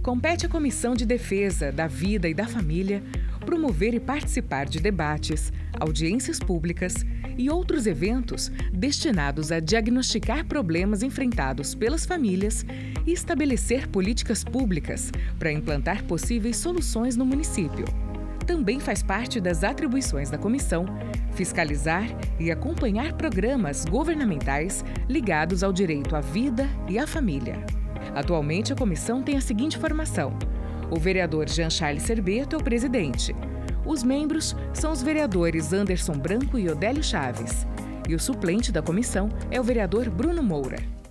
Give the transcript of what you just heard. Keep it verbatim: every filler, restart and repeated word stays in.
Compete à Comissão de Defesa da Vida e da Família promover e participar de debates, audiências públicas e outros eventos destinados a diagnosticar problemas enfrentados pelas famílias e estabelecer políticas públicas para implantar possíveis soluções no município. Também faz parte das atribuições da comissão fiscalizar e acompanhar programas governamentais ligados ao direito à vida e à família. Atualmente, a comissão tem a seguinte formação: o vereador Jean Charles Serbeto é o presidente. Os membros são os vereadores Anderson Branco e Odélio Chaves. E o suplente da comissão é o vereador Bruno Moura.